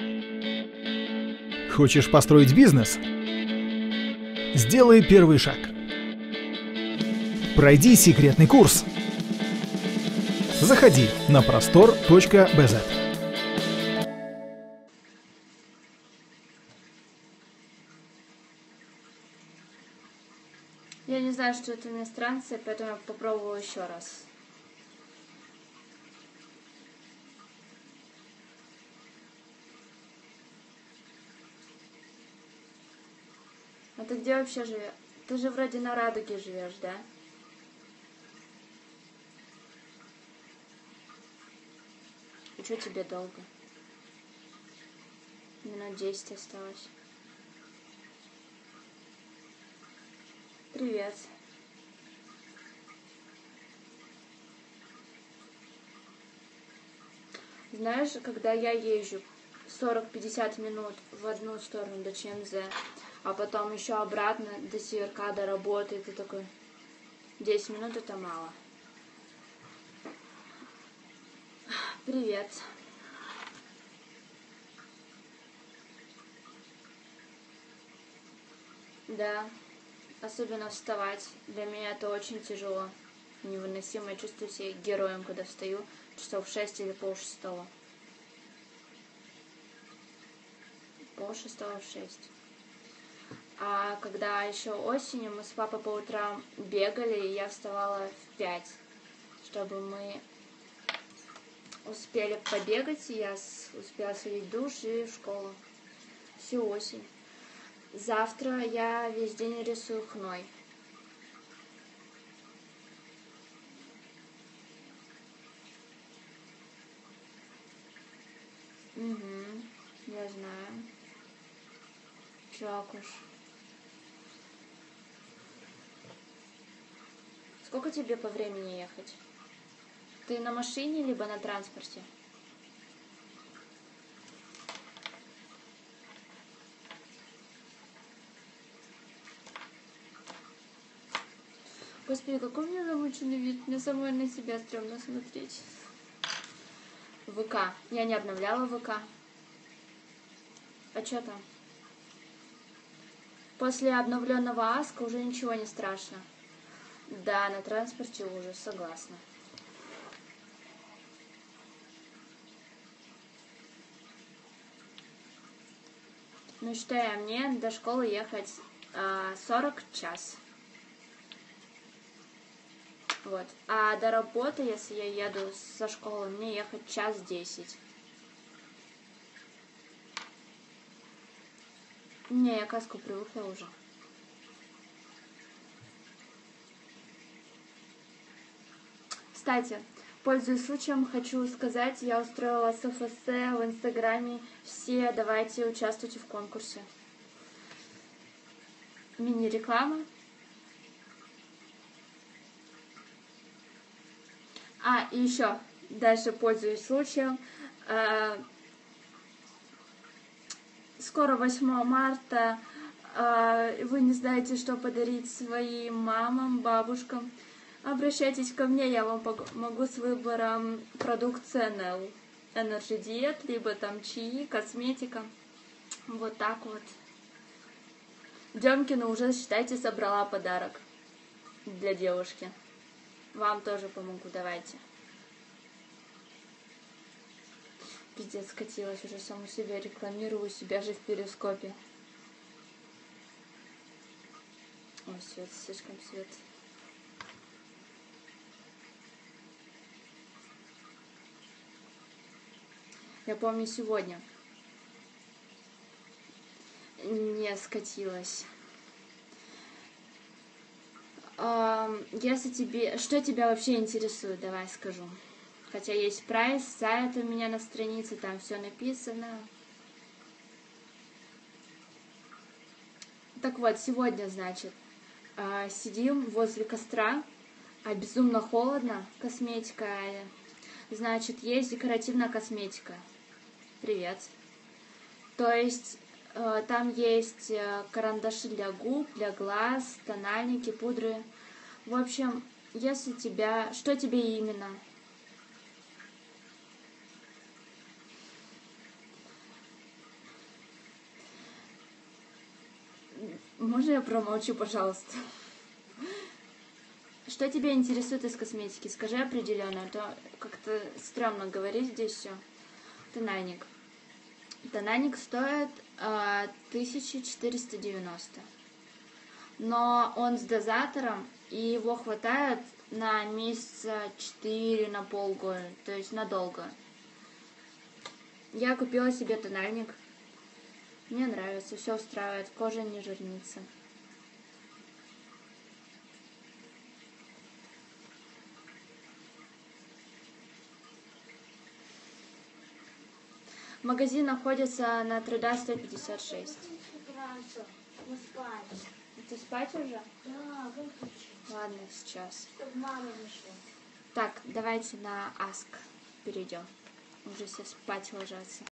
Хочешь построить бизнес? Сделай первый шаг. Пройди секретный курс. Заходи на prostor.bz. Я не знаю, что это иностранцы, поэтому я попробую еще раз. А ты где вообще живешь? Ты же вроде на Радуге живешь, да? И что тебе долго? Минут 10 осталось. Привет. Знаешь, когда я езжу 40-50 минут в одну сторону до ЧМЗ, а потом еще обратно до Северка, до работы, ты такой, 10 минут это мало. Привет. Да, особенно вставать. Для меня это очень тяжело. Невыносимо. Я чувствую себя героем, когда встаю часов 6 или полшестого. Полшестого в 6. А когда еще осенью мы с папой по утрам бегали, и я вставала в 5, чтобы мы успели побегать, и я успела сходить в душ и в школу. Всю осень. Завтра я весь день рисую хной. Угу, я знаю. Чак уж. Сколько тебе по времени ехать? Ты на машине, либо на транспорте? Господи, какой у меня замученный вид. Мне самой на себя стрёмно смотреть. ВК. Я не обновляла ВК. А что там? После обновленного Аска уже ничего не страшно. Да, на транспорте ужас, согласна. Ну, считай, мне до школы ехать 40 час. Вот. А до работы, если я еду со школы, мне ехать 1:10. Не, я к Аску привыкла уже. Кстати, пользуясь случаем, хочу сказать, я устроила СФС в Инстаграме. Все давайте участвуйте в конкурсе. Мини-реклама. И еще, дальше пользуясь случаем, скоро 8 марта, вы не знаете, что подарить своим мамам, бабушкам. Обращайтесь ко мне, я вам могу с выбором продукции НЛ. Energy Diet, либо там чаи, косметика. Вот так вот. Демкина уже, считайте, собрала подарок для девушки. Вам тоже помогу, давайте. Пиздец, скатилась, уже саму себя рекламирую, себя же в перископе. Ой, свет, слишком свет. Я помню сегодня. Не скатилась. Если тебе... Что тебя вообще интересует, давай скажу. Хотя есть прайс, сайт у меня на странице, там все написано. Так вот, сегодня, значит, сидим возле костра, безумно холодно, косметика. Значит, есть декоративная косметика. Привет. То есть, там есть карандаши для губ, для глаз, тональники, пудры. В общем, если тебя... Что тебе именно? Можно я промолчу, пожалуйста? Что тебя интересует из косметики? Скажи определенно, а то как-то стрёмно говорить здесь все. Тональник. Тональник стоит 1490. Но он с дозатором, и его хватает на месяца 4, на полгода, то есть надолго. Я купила себе тональник. Мне нравится, все устраивает, кожа не жирнится. Магазин находится на Труда 156. Ты спать уже? Да, выключи. Ладно, сейчас. Чтобы мама вышла. Так, давайте на Ask перейдем. Уже все спать ложатся.